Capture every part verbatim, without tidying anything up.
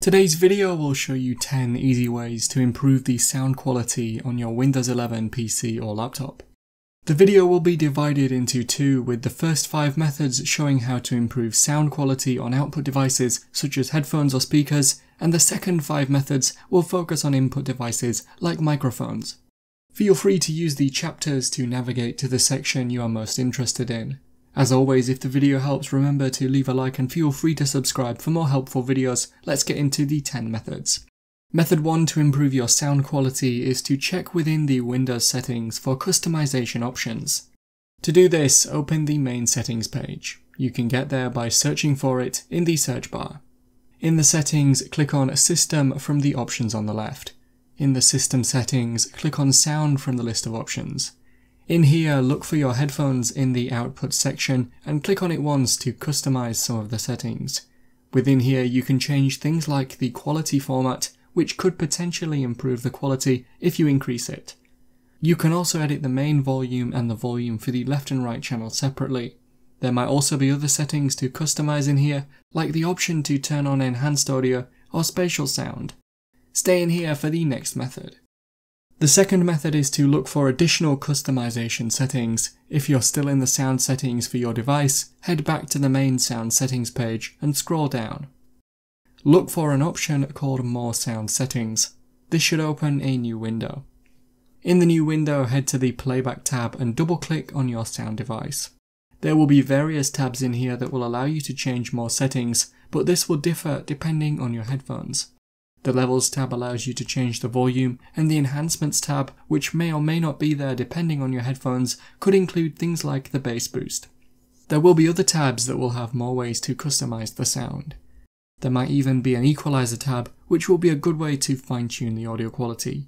Today's video will show you ten easy ways to improve the sound quality on your Windows eleven P C or laptop. The video will be divided into two, with the first five methods showing how to improve sound quality on output devices such as headphones or speakers, and the second five methods will focus on input devices like microphones. Feel free to use the chapters to navigate to the section you are most interested in. As always, if the video helps, remember to leave a like and feel free to subscribe for more helpful videos. Let's get into the ten methods. Method one to improve your sound quality is to check within the Windows settings for customization options. To do this, open the main settings page. You can get there by searching for it in the search bar. In the settings, click on System from the options on the left. In the System settings, click on Sound from the list of options. In here, look for your headphones in the Output section and click on it once to customize some of the settings. Within here, you can change things like the quality format, which could potentially improve the quality if you increase it. You can also edit the main volume and the volume for the left and right channel separately. There might also be other settings to customize in here, like the option to turn on enhanced audio or spatial sound. Stay in here for the next method. The second method is to look for additional customization settings. If you're still in the sound settings for your device, head back to the main sound settings page and scroll down. Look for an option called More Sound Settings. This should open a new window. In the new window, head to the Playback tab and double-click on your sound device. There will be various tabs in here that will allow you to change more settings, but this will differ depending on your headphones. The Levels tab allows you to change the volume, and the Enhancements tab, which may or may not be there depending on your headphones, could include things like the bass boost. There will be other tabs that will have more ways to customize the sound. There might even be an Equalizer tab, which will be a good way to fine-tune the audio quality.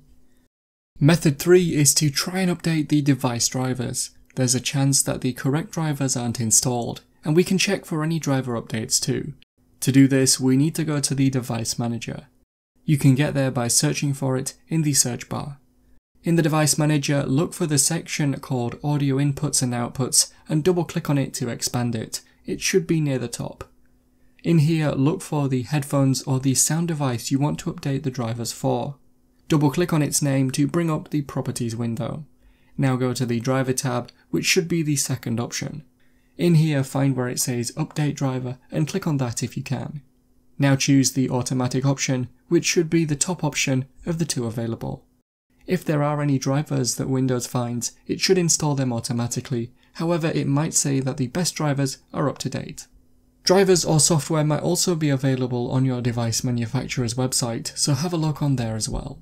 Method three is to try and update the device drivers. There's a chance that the correct drivers aren't installed, and we can check for any driver updates too. To do this, we need to go to the Device Manager. You can get there by searching for it in the search bar. In the Device Manager, look for the section called Audio Inputs and Outputs and double-click on it to expand it. It should be near the top. In here, look for the headphones or the sound device you want to update the drivers for. Double-click on its name to bring up the Properties window. Now go to the Driver tab, which should be the second option. In here, find where it says Update Driver and click on that if you can. Now choose the Automatic option, which should be the top option of the two available. If there are any drivers that Windows finds, it should install them automatically. However, it might say that the best drivers are up to date. Drivers or software might also be available on your device manufacturer's website, so have a look on there as well.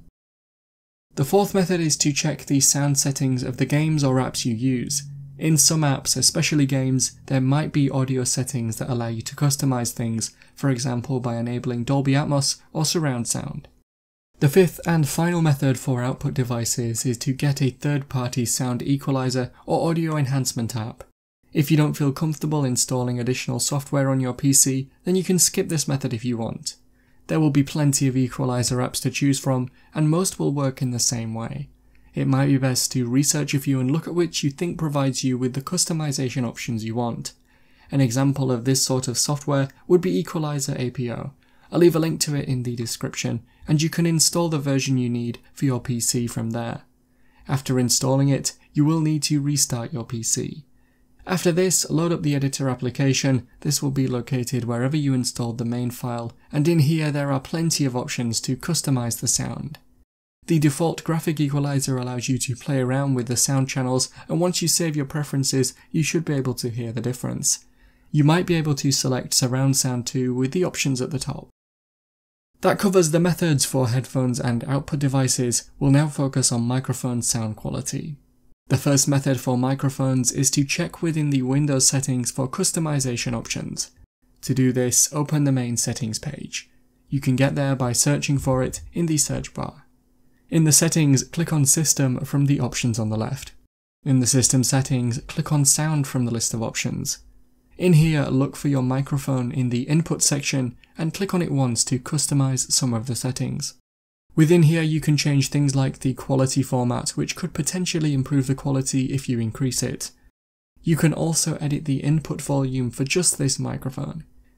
The fourth method is to check the sound settings of the games or apps you use. In some apps, especially games, there might be audio settings that allow you to customize things, for example by enabling Dolby Atmos or surround sound. The fifth and final method for output devices is to get a third-party sound equalizer or audio enhancement app. If you don't feel comfortable installing additional software on your P C, then you can skip this method if you want. There will be plenty of equalizer apps to choose from, and most will work in the same way. It might be best to research a few and look at which you think provides you with the customization options you want. An example of this sort of software would be Equalizer A P O. I'll leave a link to it in the description, and you can install the version you need for your P C from there. After installing it, you will need to restart your P C. After this, load up the editor application. This will be located wherever you installed the main file, and in here there are plenty of options to customize the sound. The default graphic equalizer allows you to play around with the sound channels, and once you save your preferences, you should be able to hear the difference. You might be able to select surround sound too with the options at the top. That covers the methods for headphones and output devices. We'll now focus on microphone sound quality. The first method for microphones is to check within the Windows settings for customization options. To do this, open the main settings page. You can get there by searching for it in the search bar. In the settings, click on System from the options on the left. In the System settings, click on Sound from the list of options. In here, look for your microphone in the Input section and click on it once to customize some of the settings. Within here, you can change things like the quality format, which could potentially improve the quality if you increase it. You can also edit the input volume for just this microphone.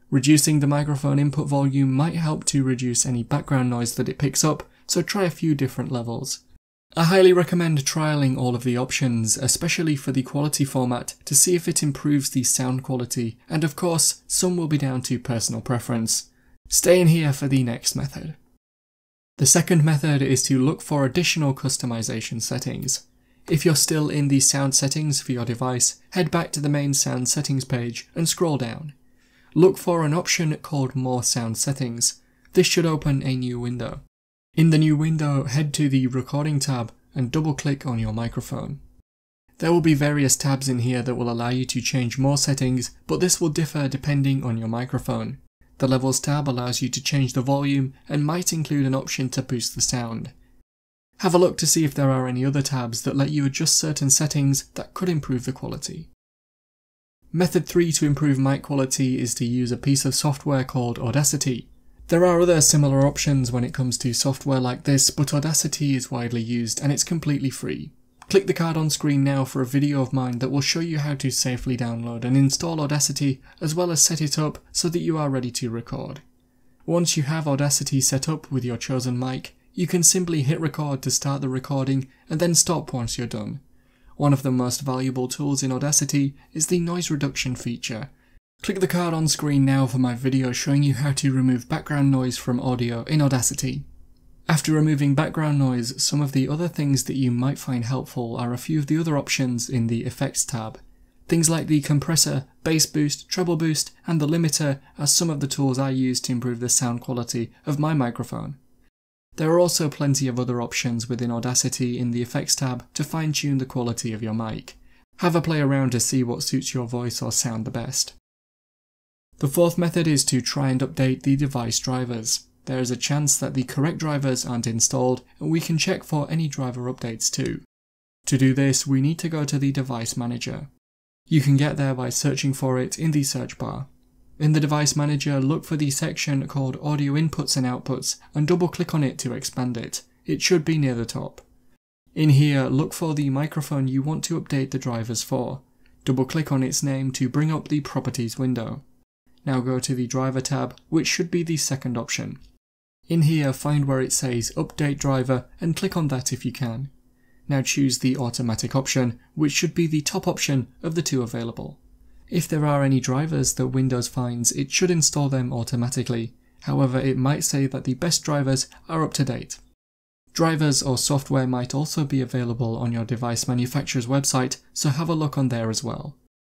Reducing the microphone input volume might help to reduce any background noise that it picks up, so try a few different levels. I highly recommend trialling all of the options, especially for the quality format, to see if it improves the sound quality, and of course, some will be down to personal preference. Stay in here for the next method. The second method is to look for additional customization settings. If you're still in the sound settings for your device, head back to the main sound settings page and scroll down. Look for an option called More Sound Settings. This should open a new window. In the new window, head to the Recording tab and double click on your microphone. There will be various tabs in here that will allow you to change more settings, but this will differ depending on your microphone. The Levels tab allows you to change the volume and might include an option to boost the sound. Have a look to see if there are any other tabs that let you adjust certain settings that could improve the quality. Method three to improve mic quality is to use a piece of software called Audacity. There are other similar options when it comes to software like this, but Audacity is widely used and it's completely free. Click the card on screen now for a video of mine that will show you how to safely download and install Audacity, as well as set it up so that you are ready to record. Once you have Audacity set up with your chosen mic, you can simply hit record to start the recording and then stop once you're done. One of the most valuable tools in Audacity is the noise reduction feature. Click the card on screen now for my video showing you how to remove background noise from audio in Audacity. After removing background noise, some of the other things that you might find helpful are a few of the other options in the Effects tab. Things like the compressor, bass boost, treble boost, and the limiter are some of the tools I use to improve the sound quality of my microphone. There are also plenty of other options within Audacity in the Effects tab to fine-tune the quality of your mic. Have a play around to see what suits your voice or sound the best. The fourth method is to try and update the device drivers. There is a chance that the correct drivers aren't installed, and we can check for any driver updates too. To do this, we need to go to the Device Manager. You can get there by searching for it in the search bar. In the Device Manager, look for the section called Audio Inputs and Outputs and double click on it to expand it. It should be near the top. In here, look for the microphone you want to update the drivers for. Double click on its name to bring up the Properties window. Now go to the Driver tab, which should be the second option. In here, find where it says Update Driver and click on that if you can. Now choose the Automatic option, which should be the top option of the two available. If there are any drivers that Windows finds, it should install them automatically. However, it might say that the best drivers are up to date. Drivers or software might also be available on your device manufacturer's website, so have a look on there as well.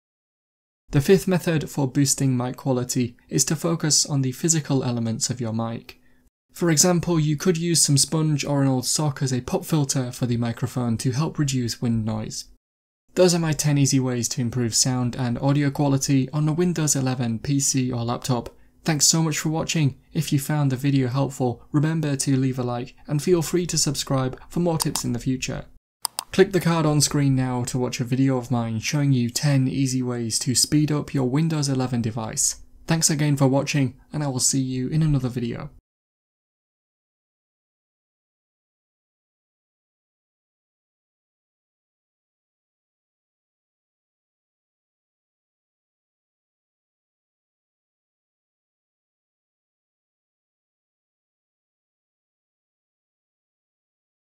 The fifth method for boosting mic quality is to focus on the physical elements of your mic. For example, you could use some sponge or an old sock as a pop filter for the microphone to help reduce wind noise. Those are my ten easy ways to improve sound and audio quality on a Windows eleven P C or laptop. Thanks so much for watching. If you found the video helpful, remember to leave a like and feel free to subscribe for more tips in the future. Click the card on screen now to watch a video of mine showing you ten easy ways to speed up your Windows eleven device. Thanks again for watching, and I will see you in another video.